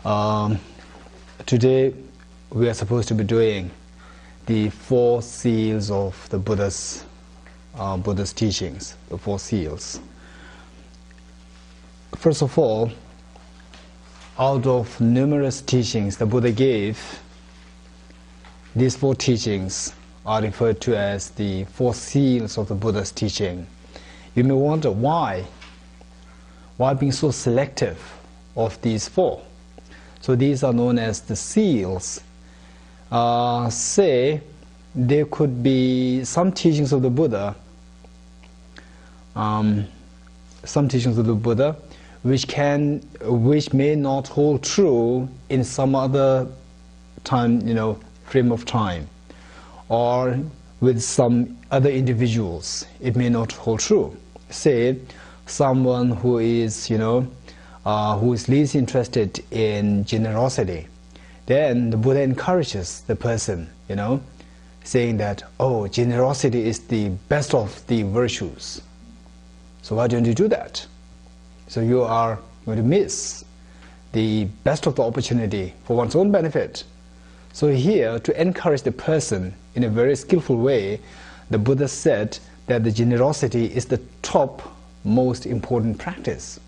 Today we are supposed to be doing the 4 seals of the Buddha's teachings, the 4 seals. First of all, out of numerous teachings the Buddha gave, these 4 teachings are referred to as the 4 seals of the Buddha's teaching. You may wonder why being so selective of these 4. So these are known as the seals. Say there could be some teachings of the Buddha, which may not hold true in some other time, frame of time, or with some other individuals it may not hold true. Say someone who is least interested in generosity, then the Buddha encourages the person, saying that, oh, generosity is the best of the virtues, so why don't you do that? So you are going to miss the best of the opportunity for one's own benefit. So here, to encourage the person in a very skillful way, the Buddha said that the generosity is the top most important practice.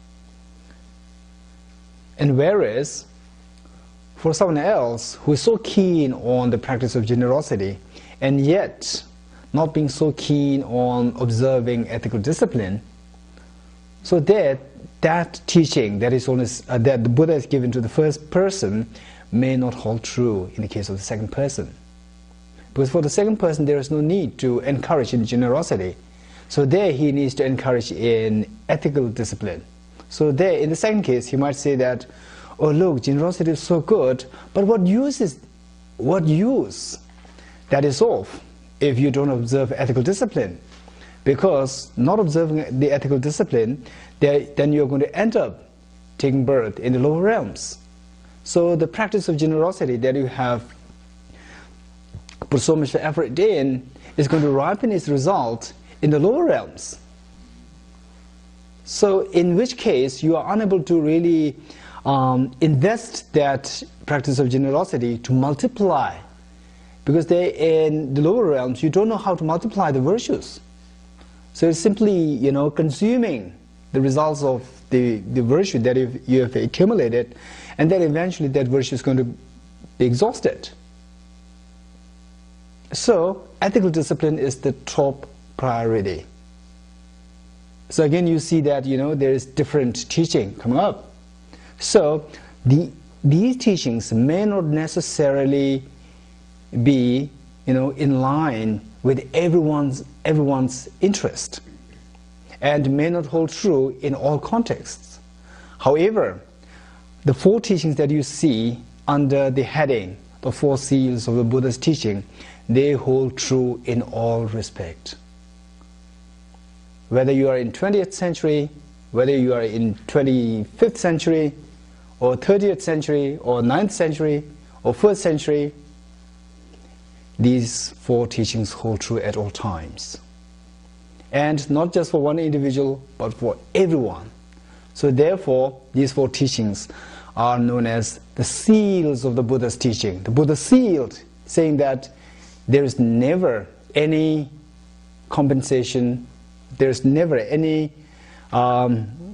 And whereas for someone else who is so keen on the practice of generosity and yet not being so keen on observing ethical discipline, so that teaching that the Buddha has given to the first person may not hold true in the case of the second person. Because for the second person there is no need to encourage in generosity. So there he needs to encourage in ethical discipline. So there, in the second case, he might say that, oh look, generosity is so good, but what use that is of if you don't observe ethical discipline? Because not observing the ethical discipline, then you're going to end up taking birth in the lower realms. So the practice of generosity that you have put so much effort in is going to ripen its result in the lower realms. So in which case you are unable to really invest that practice of generosity to multiply, because in the lower realms you don't know how to multiply the virtues. So it's simply consuming the results of the virtue that you have accumulated, and then eventually that virtue is going to be exhausted. So ethical discipline is the top priority. So again you see that there is different teaching coming up. So these teachings may not necessarily be in line with everyone's interest, and may not hold true in all contexts. However, the 4 teachings that you see under the heading, the 4 seals of the Buddha's teaching, they hold true in all respect. Whether you are in 20th century, whether you are in 25th century, or 30th century, or 9th century, or 1st century, these 4 teachings hold true at all times. And not just for one individual, but for everyone. So therefore, these 4 teachings are known as the seals of the Buddha's teaching. The Buddha sealed, saying that there is never any compensation, there is never any kind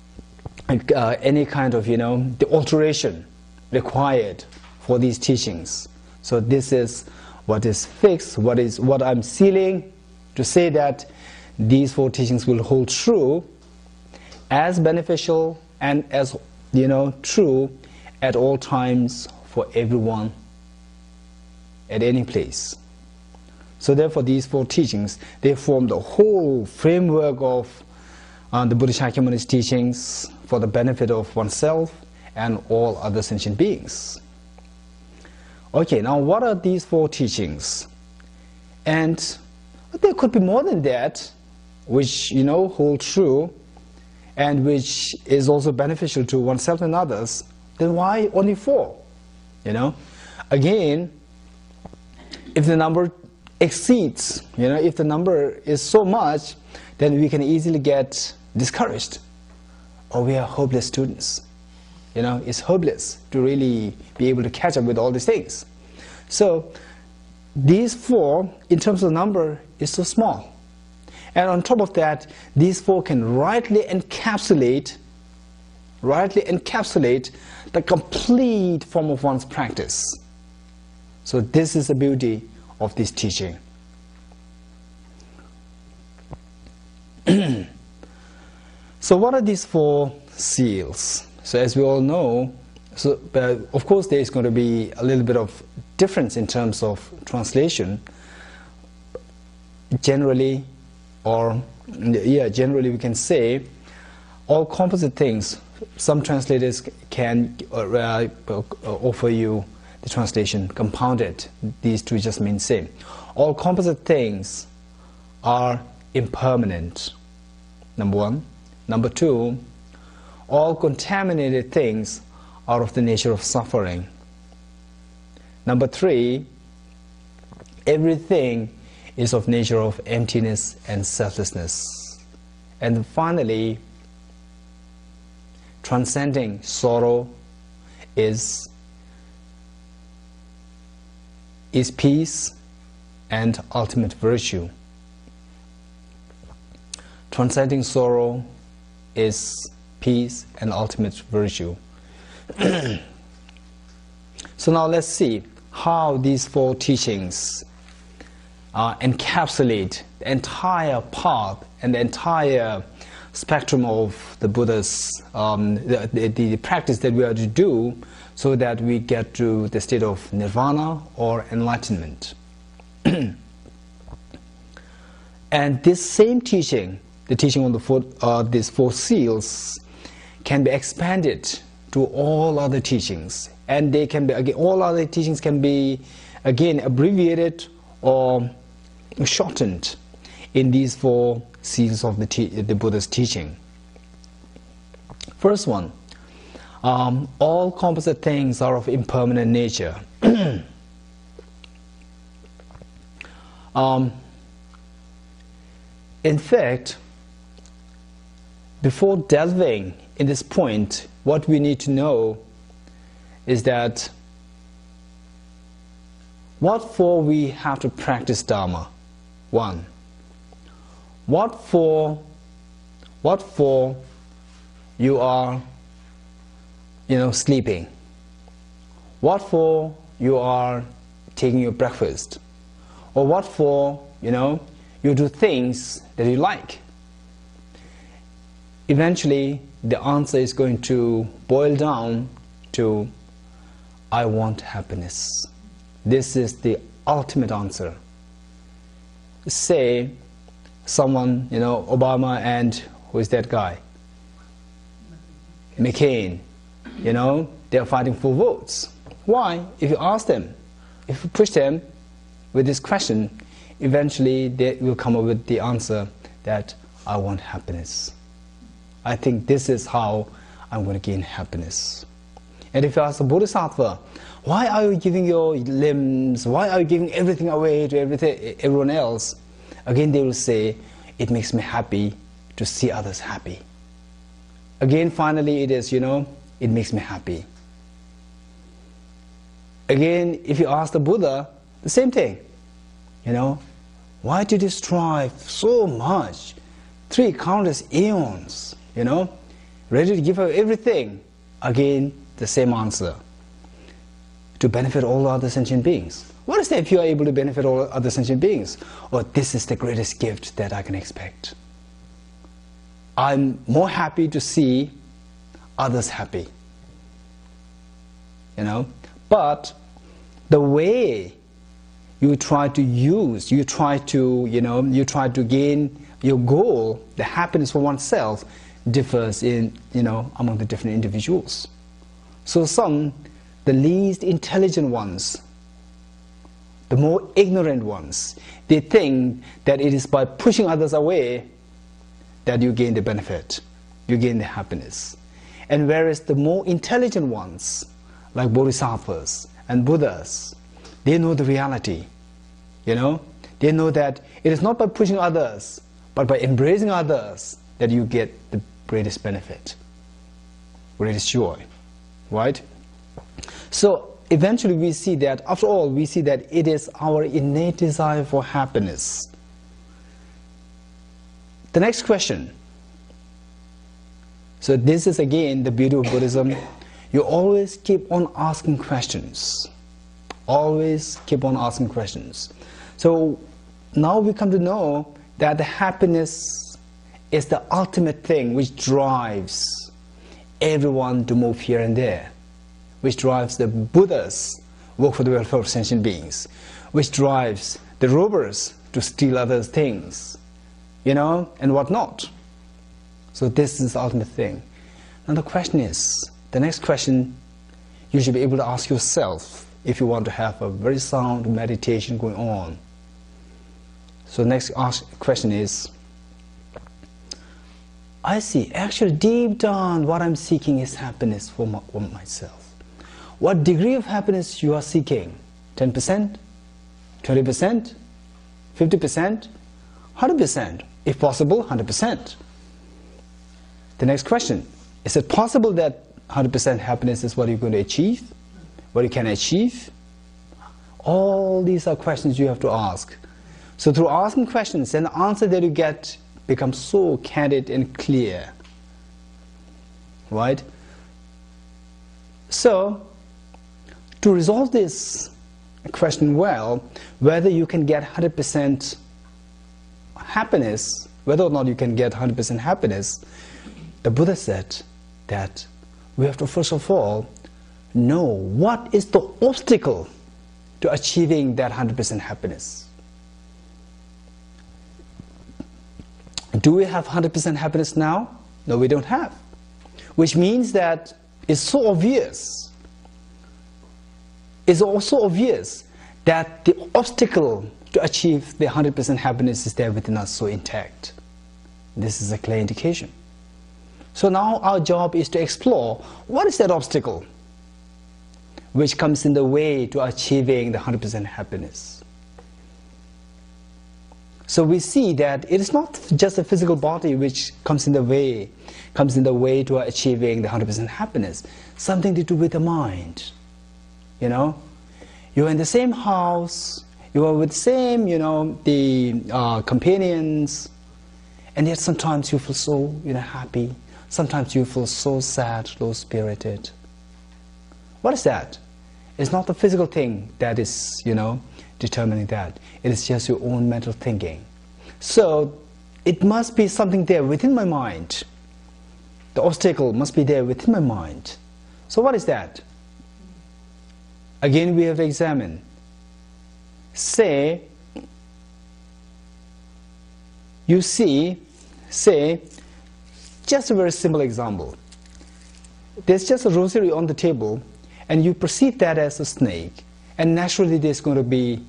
of the alteration required for these teachings. So this is what is fixed, what I'm sealing, to say that these 4 teachings will hold true, as beneficial and as true at all times for everyone at any place. So therefore these 4 teachings, they form the whole framework of the Buddha Shakyamuni's teachings for the benefit of oneself and all other sentient beings. Okay, now what are these 4 teachings? And there could be more than that, which hold true and which is also beneficial to oneself and others. Then why only 4? Again, if the number exceeds, if the number is so much, then we can easily get discouraged, or we are hopeless students. it's hopeless to really be able to catch up with all these things. So these four, in terms of number, is so small. And on top of that, these four can rightly encapsulate the complete form of one's practice. So this is the beauty of this teaching. So what are these four seals? So as we all know, of course there is going to be a little bit of difference in terms of translation. Generally we can say all composite things. Some translators can offer you the translation compounded. These two just mean same. All composite things are impermanent, number one. Number two, all contaminated things are of the nature of suffering. Number three, everything is of nature of emptiness and selflessness. And finally, transcending sorrow is peace and ultimate virtue. Transcending sorrow is peace and ultimate virtue. So now let's see how these four teachings encapsulate the entire path and the entire spectrum of the Buddha's the practice that we are to do, so that we get to the state of nirvana or enlightenment. And this same teaching, the teaching on these four seals, can be expanded to all other teachings, and they can be again, all other teachings can be again abbreviated or shortened in these four seals of the Buddha's teaching. First one, all composite things are of impermanent nature. In fact, before delving in this point, what we need to know is that what for we have to practice Dharma. One, what for you are sleeping, what for you are taking your breakfast, or what for you do things that you like. Eventually the answer is going to boil down to I want happiness. This is the ultimate answer. Say someone, Obama and who is that guy? McCain. They are fighting for votes. Why? If you ask them, if you push them with this question, eventually they will come up with the answer that I want happiness. I think this is how I'm going to gain happiness. And if you ask a bodhisattva, why are you giving your limbs, why are you giving everything away to everyone else? Again they will say, it makes me happy to see others happy. Again finally it is, it makes me happy. Again, if you ask the Buddha, the same thing. Why did you strive so much? 3 countless eons, ready to give her everything. Again, the same answer. To benefit all other sentient beings. What is that if you are able to benefit all other sentient beings? Oh, this is the greatest gift that I can expect. I'm more happy to see others happy. But the way you try to use, you try to gain your goal, the happiness for oneself, differs in, among the different individuals. So some, the least intelligent ones, the more ignorant ones, they think that it is by pushing others away that you gain the benefit, you gain the happiness. And whereas the more intelligent ones, like bodhisattvas and Buddhas, they know the reality. They know that it is not by pushing others, but by embracing others that you get the greatest benefit, greatest joy. right? So eventually we see that, after all, we see that it is our innate desire for happiness. The next question. So this is again the beauty of Buddhism. You always keep on asking questions. Always keep on asking questions. So now we come to know that the happiness is the ultimate thing which drives everyone to move here and there, which drives the Buddhas work for the welfare of sentient beings, which drives the robbers to steal others' things, you know, and whatnot. So this is the ultimate thing. Now the question is, the next question you should be able to ask yourself if you want to have a very sound meditation going on. So the next question is, I see, actually deep down what I'm seeking is happiness for myself. What degree of happiness you are seeking? 10%? 20%? 50%? 100%? If possible, 100%. The next question, is it possible that 100% happiness is what you're going to achieve? What you can achieve? All these are questions you have to ask. So through asking questions, then the answer that you get becomes so candid and clear. Right? So, to resolve this question well, whether you can get 100% happiness, whether or not you can get 100% happiness, the Buddha said that we have to first of all know what is the obstacle to achieving that 100% happiness. Do we have 100% happiness now? No, we don't have. Which means that it's so obvious. It's also obvious that the obstacle to achieve the 100% happiness is there within us, so intact. This is a clear indication. So now our job is to explore what is that obstacle which comes in the way to achieving the 100% happiness. So we see that it is not just the physical body which comes in the way to achieving the 100% happiness. Something to do with the mind. You know, you're in the same house, you are with the same, the companions, and yet sometimes you feel so, happy. Sometimes you feel so sad, low-spirited. What is that? It's not the physical thing that is, determining that. It is just your own mental thinking. So it must be something there within my mind. The obstacle must be there within my mind. So what is that? Again, we have to examine. Say, just a very simple example. There's just a rosary on the table, and you perceive that as a snake, and naturally there's going to be,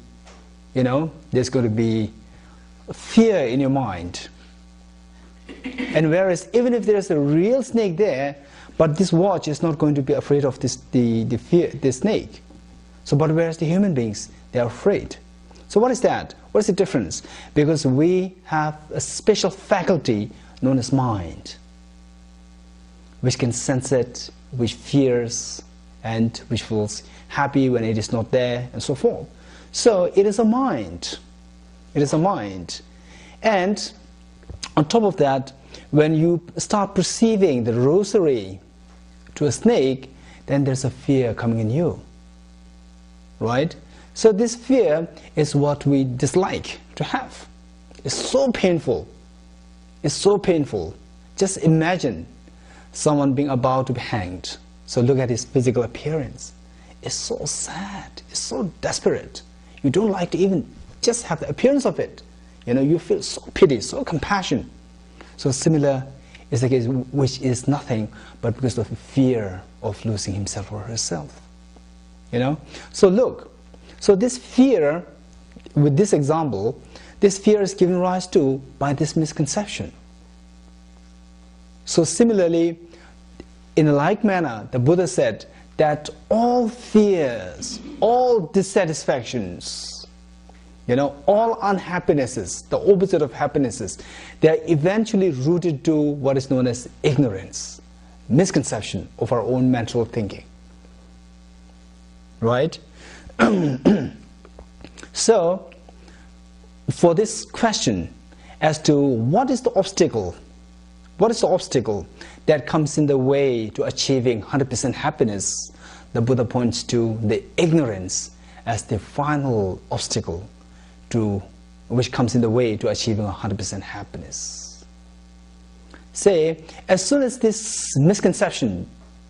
fear in your mind. And whereas even if there's a real snake there, but this watch is not going to be afraid of the snake. So, but whereas the human beings, they are afraid. So what is that? What is the difference? Because we have a special faculty known as mind, which can sense it, which fears, and which feels happy when it is not there, and so forth. So it is a mind. It is a mind. And on top of that, when you start perceiving the rosary to a snake, then there's a fear coming in you. Right? So this fear is what we dislike to have. It's so painful. It's so painful. Just imagine someone being about to be hanged. So look at his physical appearance. It's so sad. It's so desperate. You don't like to even just have the appearance of it. You feel so pity, so compassion. So similar is the case, which is nothing but because of fear of losing himself or herself. So look, so this fear, with this example, this fear is given rise to by this misconception. So similarly, in a like manner, the Buddha said that all fears, all dissatisfactions, all unhappinesses, the opposite of happinesses, they are eventually rooted to what is known as ignorance, misconception of our own mental thinking. right? So, for this question as to what is the obstacle that comes in the way to achieving 100% happiness, the Buddha points to the ignorance as the final obstacle which comes in the way to achieving 100% happiness. Say, as soon as this misconceiving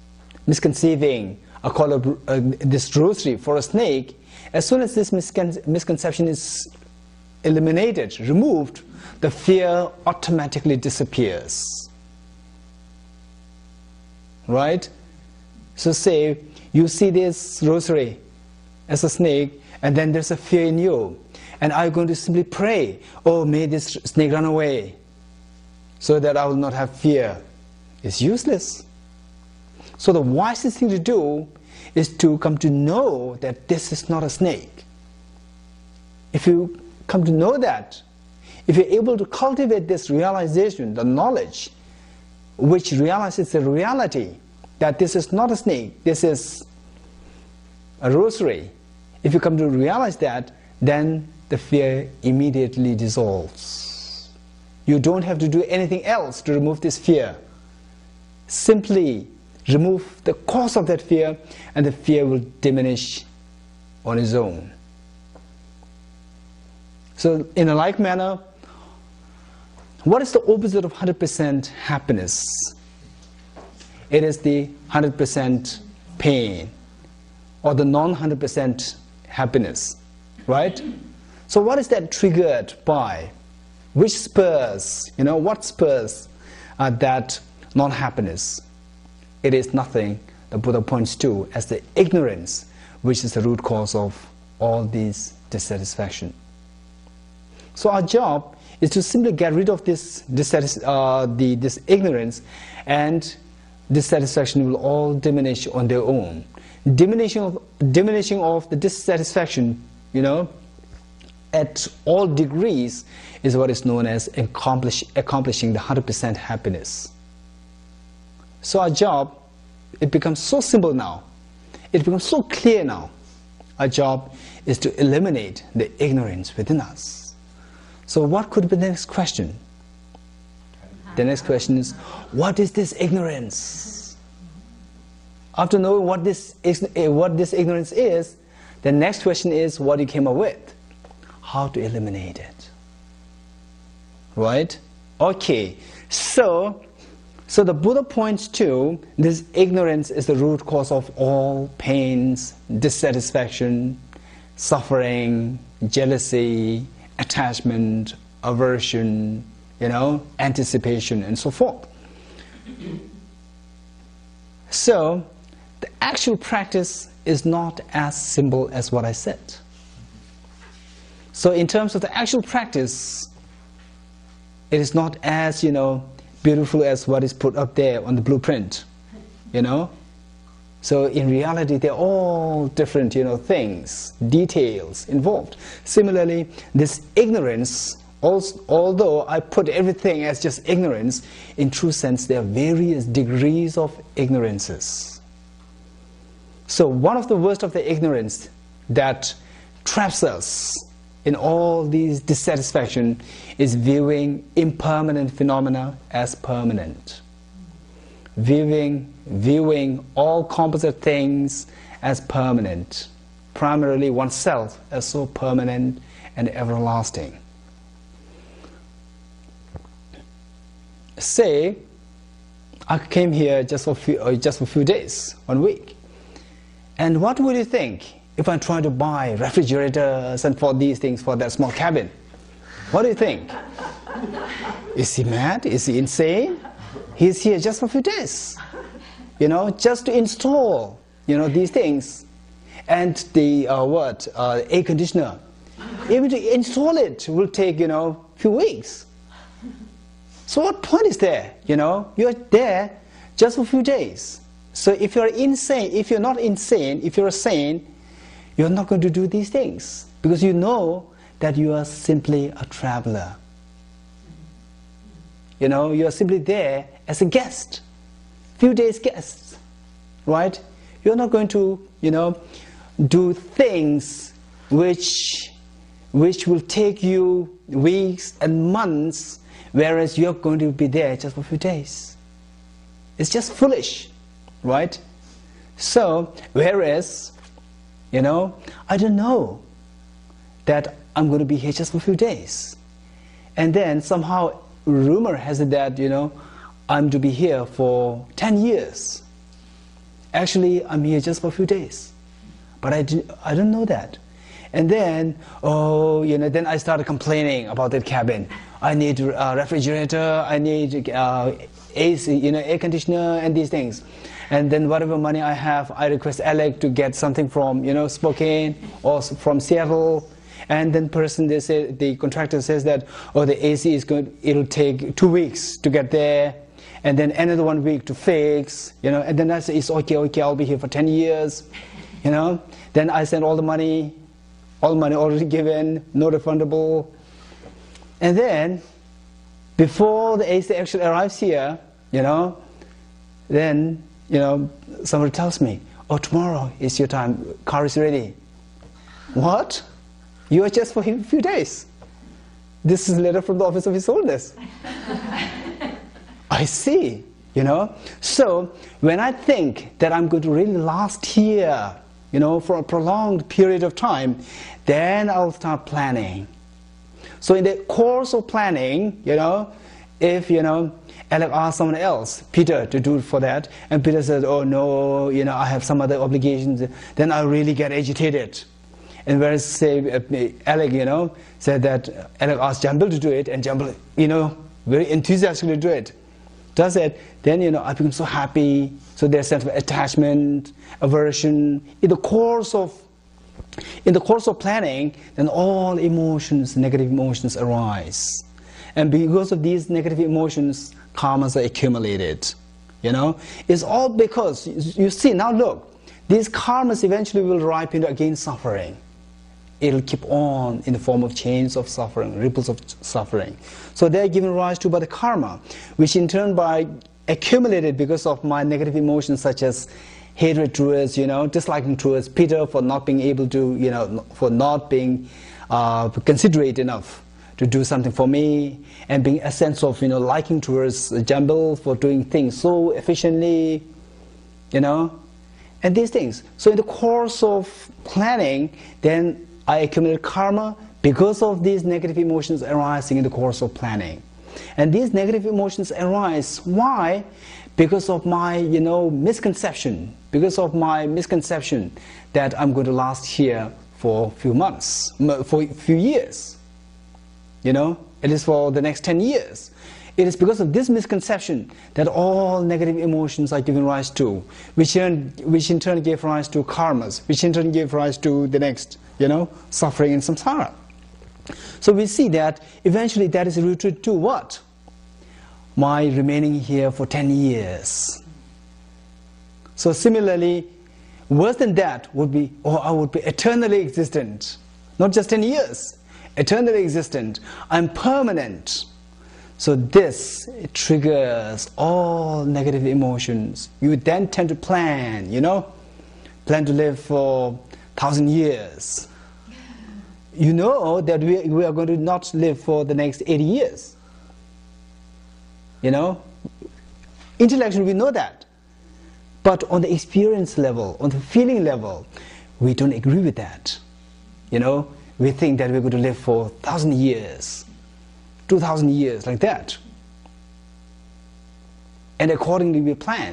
this rosary for a snake, as soon as this misconception is eliminated, removed, the fear automatically disappears. Right? So say you see this rosary as a snake, and then there's a fear in you, and are you going to simply pray, oh, may this snake run away so that I will not have fear? It's useless. So the wisest thing to do is to come to know that this is not a snake. If you come to know that, if you're able to cultivate this realization, the knowledge which realizes the reality that this is not a snake, this is a rosary, if you come to realize that, then the fear immediately dissolves. You don't have to do anything else to remove this fear. Simply remove the cause of that fear, and the fear will diminish on its own. So in a like manner, what is the opposite of 100% happiness? It is the 100% pain, or the non-100% happiness, right? So what is that triggered by? Which spurs, what spurs that non-happiness? It is nothing the Buddha points to as the ignorance, which is the root cause of all these dissatisfaction. So our job is to simply get rid of this ignorance, and dissatisfaction will all diminish on their own. Diminishing of the dissatisfaction, at all degrees is what is known as accomplishing the 100% happiness. So our job, it becomes so simple now. It becomes so clear now. Our job is to eliminate the ignorance within us. So what could be the next question? The next question is, what is this ignorance? After knowing what this ignorance is, the next question is what you came up with. How to eliminate it. Right? Okay. So the Buddha points to this ignorance is the root cause of all pains, dissatisfaction, suffering, jealousy, attachment, aversion, anticipation, and so forth. So the actual practice is not as simple as what I said. So in terms of the actual practice, it is not as, beautiful as what is put up there on the blueprint, So in reality, they're all different, things, details involved. Similarly, this ignorance, although I put everything as just ignorance, in true sense, there are various degrees of ignorances. So one of the worst of the ignorance that traps us in all these dissatisfaction is viewing impermanent phenomena as permanent. Viewing all composite things as permanent, primarily oneself as so permanent and everlasting. Say, I came here just for a few days, 1 week, and what would you think if I try to buy refrigerators and for these things for that small cabin? What do you think? Is he mad? Is he insane? He's here just for a few days, just to install, these things. And the, air conditioner. Even to install it will take, few weeks. So what point is there? You're there just for a few days. So if you're insane, if you're not insane, if you're sane, you're not going to do these things, because you know that you are simply a traveler. You are simply there as a guest, few days guests, right? You're not going to, do things which will take you weeks and months, whereas you're going to be there just for a few days. It's just foolish, right? So, whereas, I don't know that I'm going to be here just for a few days. And then somehow rumor has it that, I'm to be here for 10 years. Actually, I'm here just for a few days. But I don't know that. And then, then I started complaining about that cabin. I need a refrigerator, I need AC, air conditioner and these things. And then whatever money I have, I request Alec to get something from, Spokane or from Seattle. And then the contractor says that, the AC is good, it'll take 2 weeks to get there. And then another 1 week to fix, and then I say, it's okay, I'll be here for 10 years, Then I send all the money already given, no refundable. And then, before the AC actually arrives here, then, somebody tells me, tomorrow is your time, car is ready. What? You are just for a few days. This is a letter from the Office of His Holiness. I see, So, when I think that I'm going to really last here, for a prolonged period of time, then I'll start planning. So in the course of planning, if, Alec asks someone else, Peter, to do it for that, and Peter says, oh no, I have some other obligations, then I really get agitated. And whereas, say, Alec, said that Alec asked Jambil to do it, and Jambil, very enthusiastically do it. Does it, then, I become so happy. So there's a sense of attachment, aversion. In the course of planning, then all emotions, negative emotions arise. And because of these negative emotions, karmas are accumulated. It's all because, you see, now look, these karmas eventually will ripen again suffering. It'll keep on in the form of chains of suffering, ripples of suffering. So they're given rise to by the karma, which in turn by accumulated because of my negative emotions such as hatred towards, disliking towards Peter for not being able to, for not being considerate enough to do something for me, and being a sense of, liking towards Jambil for doing things so efficiently, and these things. So in the course of planning, then I accumulate karma because of these negative emotions arising in the course of planning. And these negative emotions arise, why? Because of my, misconception. Because of my misconception that I'm going to last here for a few months, for a few years. It is for the next 10 years. It is because of this misconception that all negative emotions are given rise to, which in turn gave rise to karmas, which in turn gave rise to the next, suffering in samsara. So we see that eventually that is rooted to what? My remaining here for 10 years. So similarly, worse than that would be, I would be eternally existent. Not just 10 years, eternally existent. I'm permanent. So this triggers all negative emotions. You then tend to plan, plan to live for 1,000 years. You know that we are going to not live for the next 80 years. Intellectually we know that. But on the experience level, on the feeling level, we don't agree with that. We think that we're going to live for 1,000 years. 2,000 years, like that. And accordingly we plan.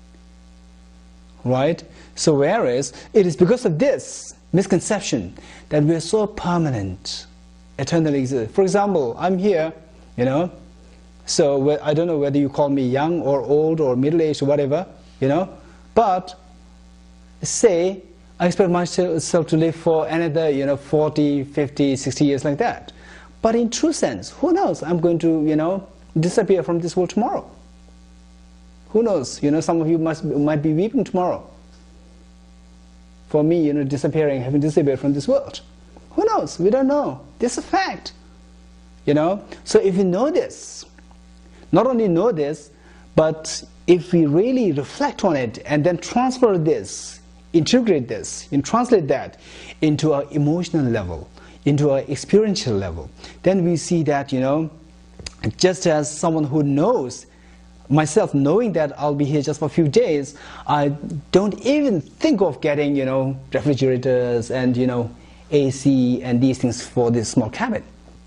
Right? So whereas it is because of this misconception that we are so permanent, eternally exist. For example, I'm here, so I don't know whether you call me young or old or middle-aged or whatever, but say I expect myself to live for another, 40, 50, 60 years like that. But in true sense, who knows? I'm going to, disappear from this world tomorrow. Who knows? Some of you might be weeping tomorrow. For me, disappearing, having disappeared from this world. Who knows? We don't know. This is a fact. So if we know this, not only know this, but if we really reflect on it and then transfer this integrate this and translate that into an emotional level, into an experiential level, then we see that, you know, just as someone who knows, myself knowing that I'll be here just for a few days, I don't even think of getting, you know, refrigerators and, you know, AC and these things for this small cabin.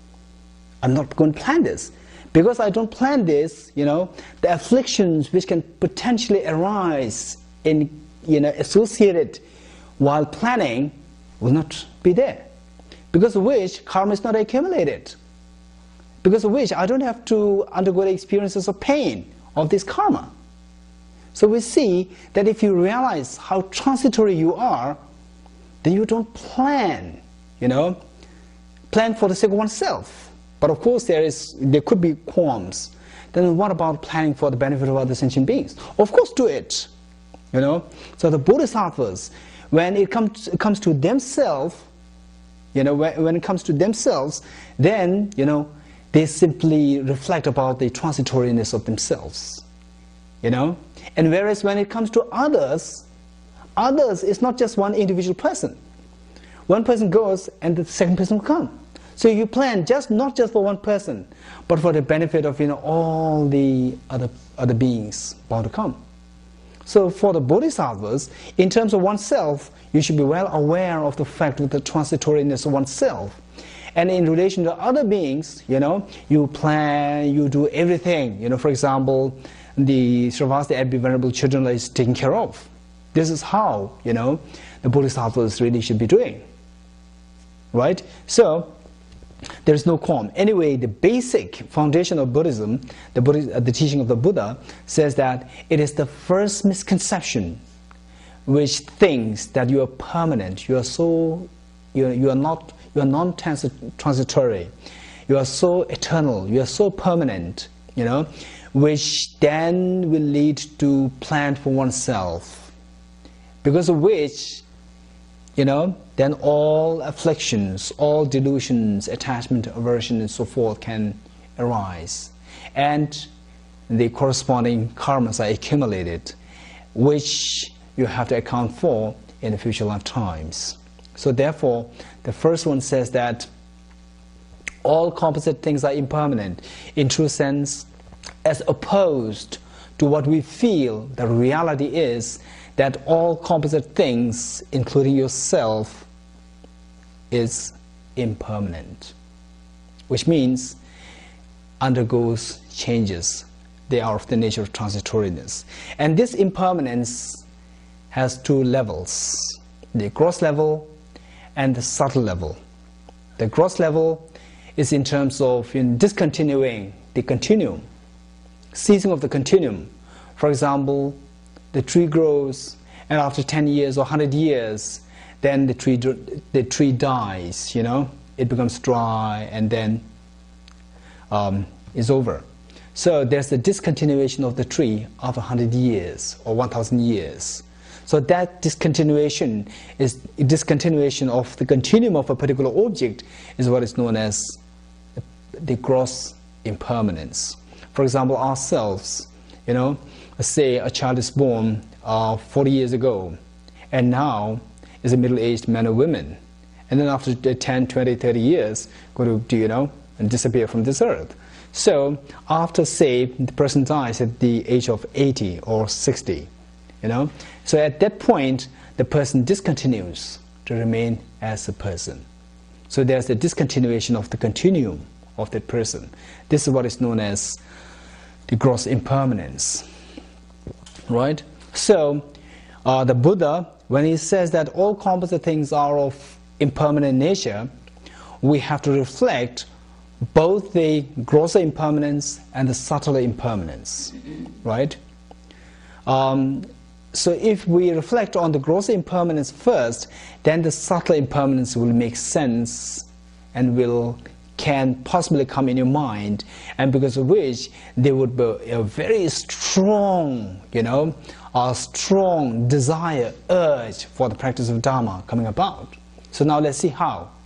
I'm not going to plan this. Because I don't plan this, you know, the afflictions which can potentially arise in, you know, associated while planning will not be there. Because of which karma is not accumulated. Because of which I don't have to undergo the experiences of pain of this karma. So we see that if you realize how transitory you are, then you don't plan, you know, plan for the sake of oneself. But of course there could be qualms. Then what about planning for the benefit of other sentient beings? Of course do it, you know. So the Bodhisattvas, when it comes to themselves, you know, when it comes to themselves, then, you know, they simply reflect about the transitoriness of themselves, you know. And whereas when it comes to others, others is not just one individual person. One person goes and the second person will come. So you plan not just for one person, but for the benefit of, you know, all the other beings bound to come. So for the Bodhisattvas, in terms of oneself, you should be well aware of the fact of the transitoriness of oneself. And in relation to other beings, you know, you plan, you do everything. You know, for example, the Sravasdi Venerable Children is taken care of. This is how, you know, the Bodhisattvas really should be doing. Right? So there is no qualm. Anyway, the basic foundation of Buddhism, the teaching of the Buddha, says that it is the first misconception which thinks that you are permanent, you are non-transitory, you are so eternal, you are so permanent, you know, which then will lead to plan for oneself, because of which, you know, then all afflictions, all delusions, attachment, aversion, and so forth can arise. And the corresponding karmas are accumulated, which you have to account for in the future lifetimes. So therefore, the first one says that all composite things are impermanent, in true sense, as opposed to what we feel the reality is, that all composite things, including yourself, is impermanent, which means undergoes changes. They are of the nature of transitoriness. And this impermanence has two levels, the gross level and the subtle level. The gross level is in terms of discontinuing the continuum, ceasing of the continuum. For example, the tree grows, and after 10 years or 100 years, then the tree dies, you know, it becomes dry, and then is over. So there's the discontinuation of the tree after 100 years or 1,000 years. So that discontinuation of the continuum of a particular object is what is known as the gross impermanence. For example, ourselves, you know, say a child is born 40 years ago, and now is a middle-aged man or woman, and then after 10, 20, 30 years, going to, you know, and disappear from this earth. So after, say, the person dies at the age of 80 or 60, you know, so at that point, the person discontinues to remain as a person. So there's the discontinuation of the continuum of that person. This is what is known as the gross impermanence. Right? So the Buddha, when he says that all composite things are of impermanent nature, we have to reflect both the grosser impermanence and the subtler impermanence. Right? So if we reflect on the grosser impermanence first, then the subtler impermanence will make sense and can possibly come in your mind, and because of which there would be a very strong, you know, a strong desire, urge for the practice of Dharma coming about. So now let's see how.